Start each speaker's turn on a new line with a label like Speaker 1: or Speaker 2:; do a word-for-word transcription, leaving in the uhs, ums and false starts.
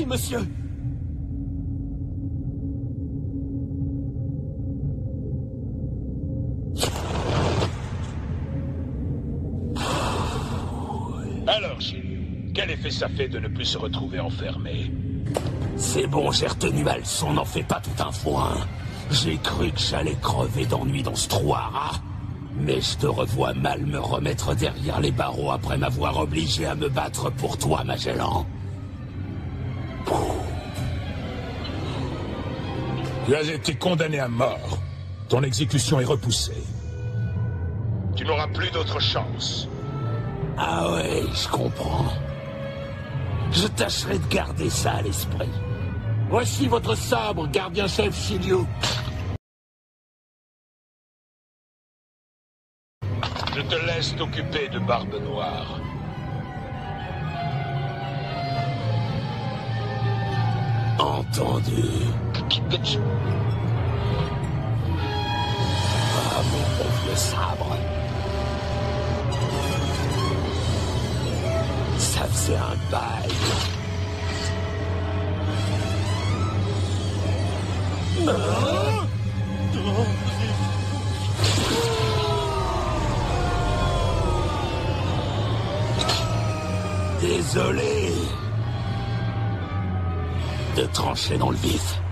Speaker 1: Oui, monsieur.
Speaker 2: Alors, Shiryu, quel effet ça fait de ne plus se retrouver enfermé?
Speaker 1: C'est bon, j'ai retenu ma leçon, n'en fais pas tout un foin. J'ai cru que j'allais crever d'ennui dans ce trou à rats. Mais je te revois mal me remettre derrière les barreaux après m'avoir obligé à me battre pour toi, Magellan.
Speaker 2: Tu as été condamné à mort. Ton exécution est repoussée. Tu n'auras plus d'autre chance.
Speaker 1: Ah ouais, je comprends. Je tâcherai de garder ça à l'esprit. Voici votre sabre, gardien-chef Shiryu.
Speaker 2: Je te laisse t'occuper de Barbe Noire.
Speaker 1: Entendu. Ah, mon bon vieux sabre. Ça faisait un bail. Ah. Désolé de trancher dans le vif.